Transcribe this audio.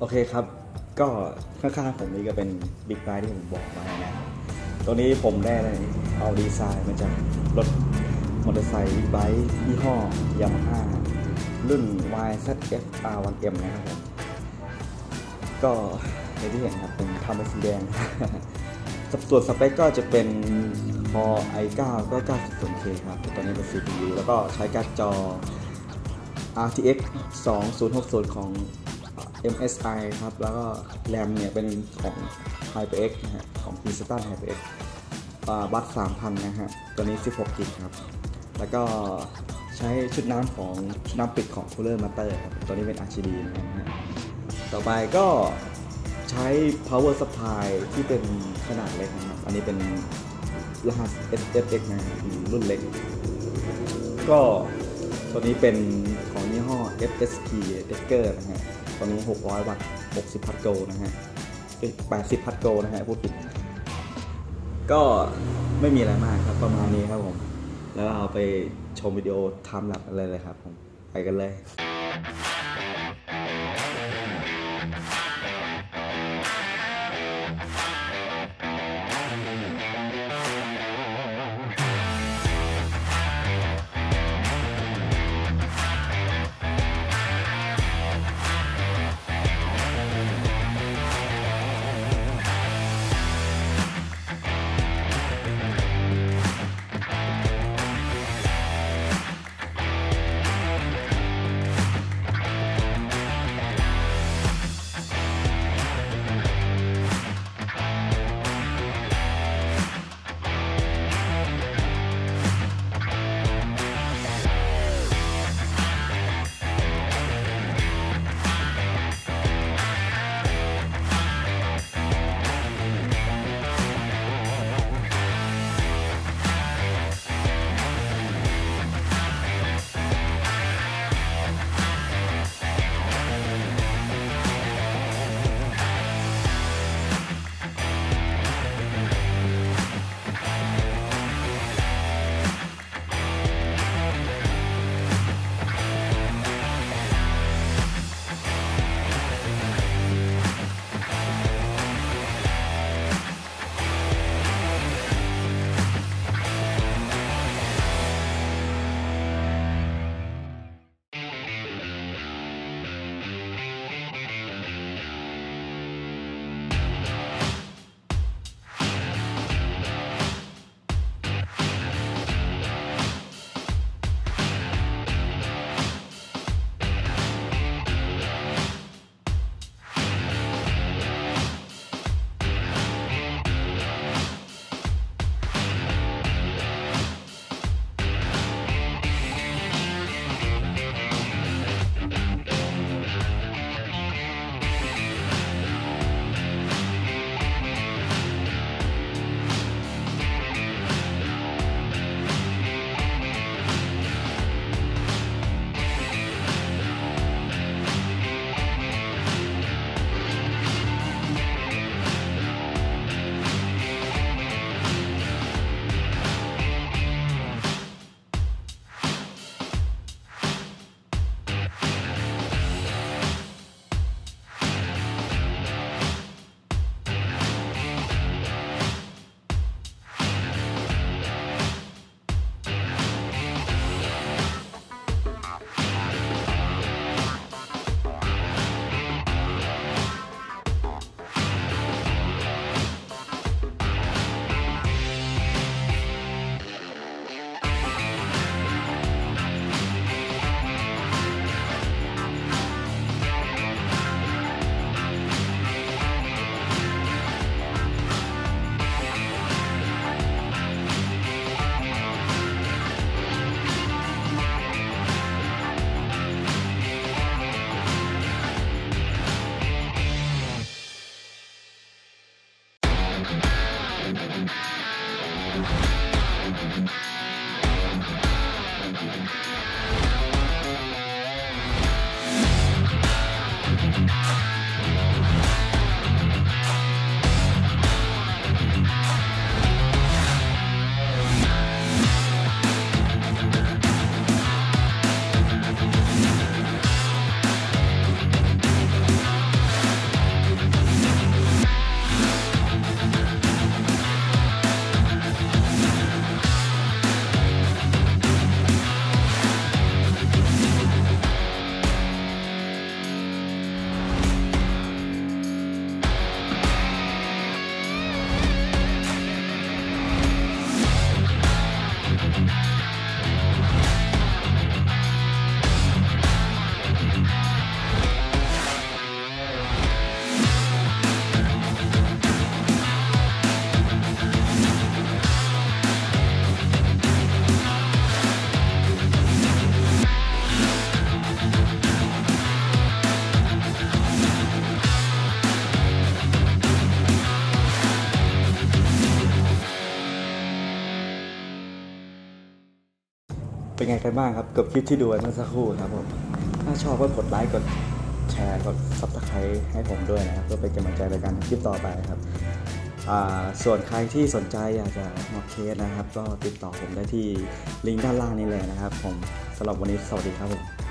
อเคครับก็ข้างๆผมนี่ก็เป็นบิ๊กไบค์ที่ผมบอกมานะตัวนี้ผมได้เอาดีไซน์มาจากรถมอเตอร์ไซค์บิ๊กไบค์ยี่ห้อ Yamaha รุ่น Yzf R1M นะครับผมก็อย่างที่เห็นครับเป็นทำเป็นสีแดง ส่วนสเปคก็จะเป็นพอ i9 ก็ 90K ครับตัวนี้เป็น CPU แล้วก็ใช้การ์ดจอ RTX 2060 ของ MSI ครับแล้วก็แรมเนี่ยเป็นของ HyperX นะฮะของ Instant HyperX บัต 3,000 นะฮะตัวนี้ 16 GB ครับแล้วก็ใช้ชุดน้ำของชุดน้ำปิดของ Cooler Master ครับตัวนี้เป็น RGB นะฮะต่อไปก็ใช้ power supply ที่เป็นขนาดเล็กนะครับอันนี้เป็นรหัส SFX นะรุ่นเล็กก็ตัวนี้เป็นของยี่ห้อ FSP Decker นะฮะตัวนี้600 วัตต์ 60 พัทโกนะฮะ80 พัทโกนะฮะพูดผิดก็ไม่มีอะไรมากครับประมาณนี้ครับผมแล้วเอาไปชมวิดีโอไทม์แลปอะไรเลยครับผมไปกันเลยเป็นไงกันบ้างครับกับคลิปที่ดูไปเมื่อสักครู่ครับผมถ้าชอบก็กดไลค์กดแชร์กด Subscribe ให้ผมด้วยนะครับเพื่อเป็นกำลังใจในการทำคลิปต่อไปครับส่วนใครที่สนใจอยากจะมาเคสนะครับก็ติดต่อผมได้ที่ลิงก์ด้านล่างนี้เลยนะครับผมสำหรับวันนี้สวัสดีครับผม